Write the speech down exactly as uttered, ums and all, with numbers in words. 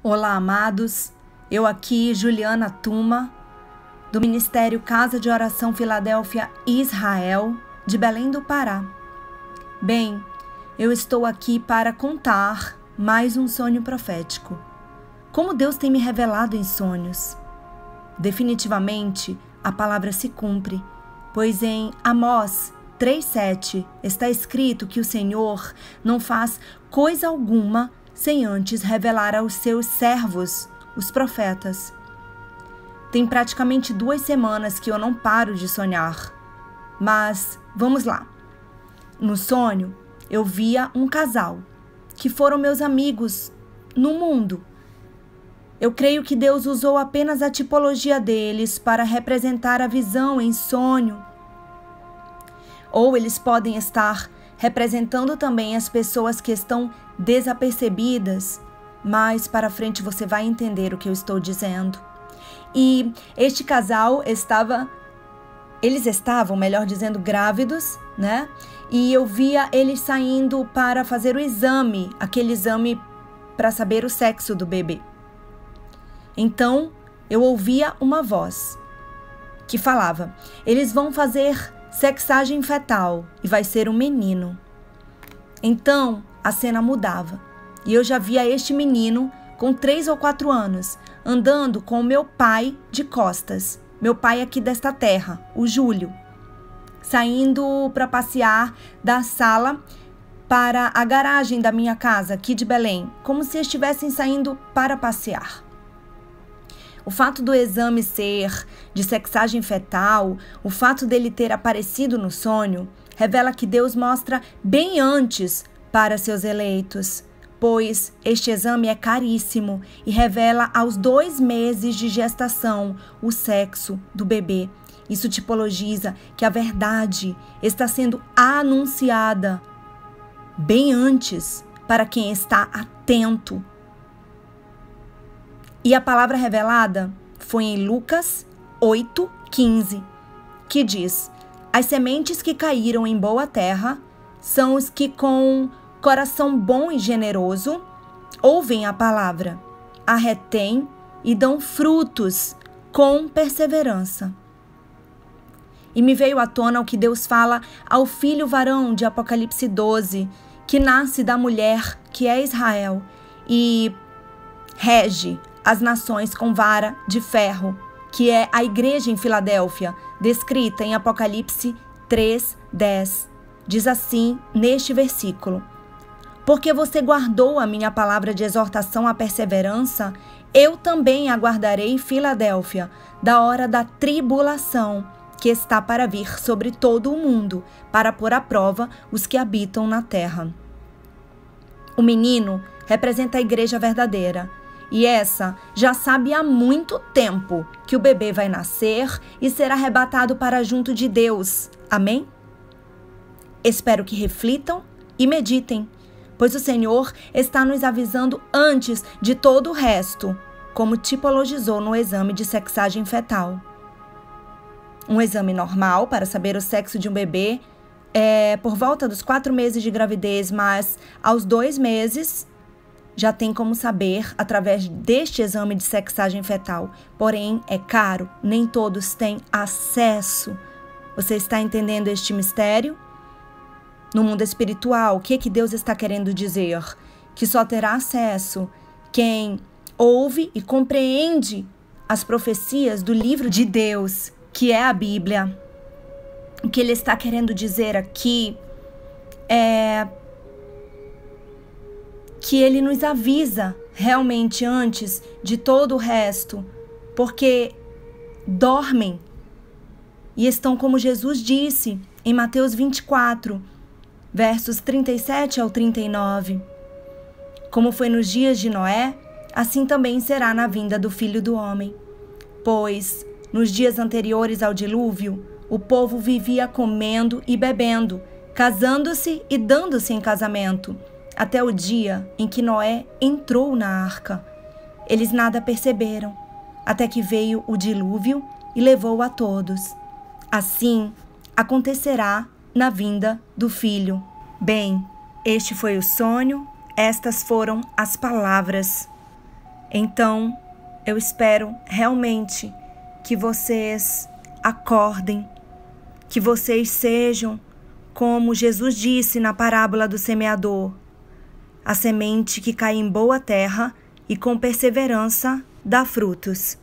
Olá, amados. Eu aqui, Juliana Tuma, do Ministério Casa de Oração Filadélfia Israel, de Belém do Pará. Bem, eu estou aqui para contar mais um sonho profético. Como Deus tem me revelado em sonhos. Definitivamente, a palavra se cumpre, pois em Amós três, sete está escrito que o Senhor não faz coisa alguma sem antes revelar aos seus servos, os profetas. Tem praticamente duas semanas que eu não paro de sonhar. Mas, vamos lá. No sonho, eu via um casal, que foram meus amigos no mundo. Eu creio que Deus usou apenas a tipologia deles para representar a visão em sonho. Ou eles podem estar representando também as pessoas que estão desapercebidas. Mais para frente você vai entender o que eu estou dizendo. E este casal estava, eles estavam, melhor dizendo, grávidos, né? E eu via eles saindo para fazer o exame, aquele exame para saber o sexo do bebê. Então, eu ouvia uma voz que falava: eles vão fazer sexagem fetal e vai ser um menino. Então, a cena mudava. E eu já via este menino com três ou quatro anos, andando com o meu pai de costas. Meu pai aqui desta terra, o Júlio. Saindo para passear da sala para a garagem da minha casa aqui de Belém, como se estivessem saindo para passear. O fato do exame ser de sexagem fetal, o fato dele ter aparecido no sonho, revela que Deus mostra bem antes para seus eleitos, pois este exame é caríssimo e revela aos dois meses de gestação o sexo do bebê. Isso tipologiza que a verdade está sendo anunciada bem antes para quem está atento. E a palavra revelada foi em Lucas oito, quinze, que diz: as sementes que caíram em boa terra são os que com coração bom e generoso ouvem a palavra, a retêm e dão frutos com perseverança. E me veio à tona o que Deus fala ao filho varão de Apocalipse doze, que nasce da mulher, que é Israel, e rege as nações com vara de ferro, que é a igreja em Filadélfia, descrita em Apocalipse três, dez. Diz assim neste versículo: porque você guardou a minha palavra de exortação à perseverança, eu também aguardarei Filadélfia, da hora da tribulação, que está para vir sobre todo o mundo, para pôr à prova os que habitam na terra. O menino representa a igreja verdadeira, e essa já sabe há muito tempo que o bebê vai nascer e ser arrebatado para junto de Deus. Amém? Espero que reflitam e meditem, pois o Senhor está nos avisando antes de todo o resto, como tipologizou no exame de sexagem fetal. Um exame normal para saber o sexo de um bebê é por volta dos quatro meses de gravidez, mas aos dois meses já tem como saber através deste exame de sexagem fetal. Porém, é caro, nem todos têm acesso. Você está entendendo este mistério? No mundo espiritual, o que, que Deus está querendo dizer? Que só terá acesso quem ouve e compreende as profecias do livro de Deus, que é a Bíblia. O que ele está querendo dizer aqui é que ele nos avisa realmente antes de todo o resto, porque dormem e estão como Jesus disse em Mateus vinte e quatro, versos trinta e sete ao trinta e nove. Como foi nos dias de Noé, assim também será na vinda do Filho do Homem. Pois, nos dias anteriores ao dilúvio, o povo vivia comendo e bebendo, casando-se e dando-se em casamento, até o dia em que Noé entrou na arca. Eles nada perceberam, até que veio o dilúvio e levou a todos. Assim acontecerá na vinda do Filho. Bem, este foi o sonho, estas foram as palavras. Então, eu espero realmente que vocês acordem, que vocês sejam como Jesus disse na parábola do semeador, a semente que cai em boa terra e com perseverança dá frutos.